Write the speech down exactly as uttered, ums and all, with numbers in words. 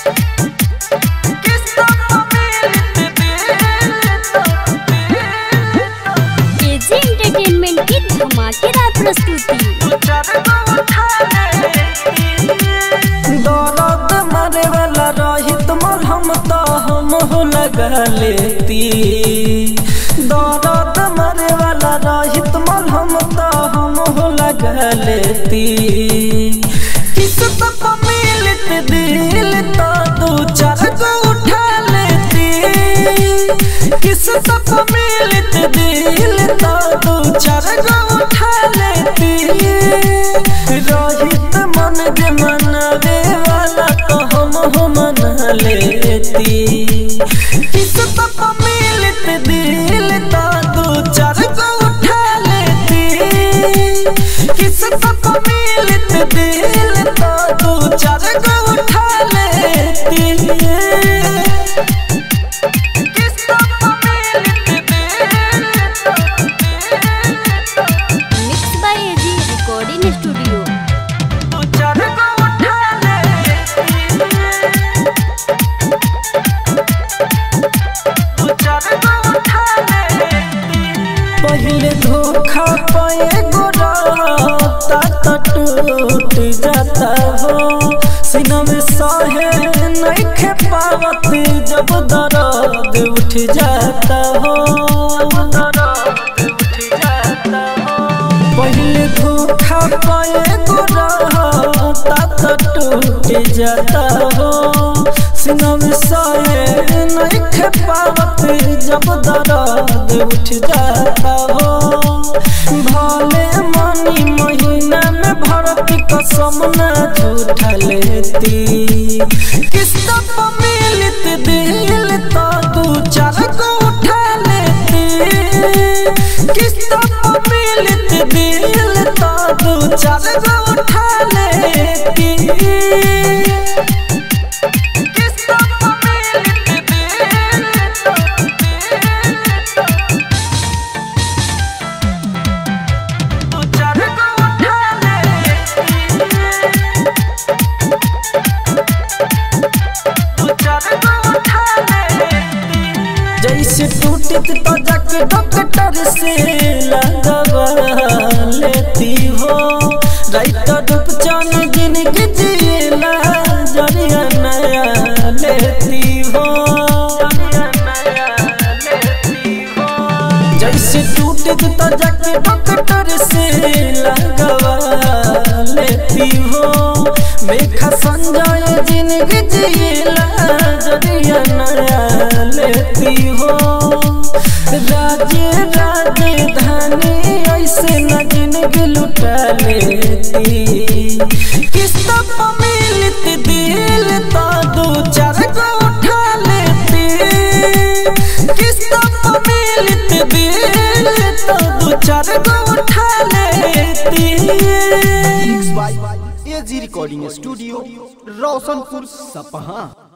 धमाकेदार प्रस्तुति। दर्द मारे वाला रहित मरहम तो हम हो लगा लेती। दर्द मारे वाला रहित मरहम तो हम हो लगा लेती। किस तक मिलत दिल तो दो चार को उठा लेती। किस तक मिलत दिल तो दो चार को उठा लेती। रहित मन के मनावे वाला तो हम हो मना लेती। किस तक मिलत दिल तो दो चार को उठा लेती। किस तक मिलत दिल तो दो चार को उठा लेती। Mix by AG recording studio. पहले धोखा पाए गोरा ता टूट जाता हो। सीना में सहे नहीं खे पावत जब दर्द उठ जाता हो। पहले धोखा पाए गोरा ता टूट जाता हो। सीना में सहे नहीं खे पावत जब दर्द उठ जाता हो। भले मनी महीना में भरती कसम न झूठा लेती। किस तक मिलत दिल तो दो चार को उठा लेती। किस तक मिलत दिल तो दो चार को उठा लेती। जैसे टूटी तो जाके डॉक्टर से लगवा लेती हो। राइटर उपचार जिनकी जिला जरिया नया लेती हो। जैसे टूटी तो जाके डॉक्टर से लगवा लेती हो। मेघा संजय जिनकी जिला जरिया नया लेती हो। राजे राजधानी ऐसे न जिंदगी लुटा लेती। किस तक मिलत दिल तो दो चार को उठा लेती। किस तक मिलत दिल तो दो चार को उठा लेती। एजी रिकॉर्डिंग स्टूडियो रोशनपुर सपहा।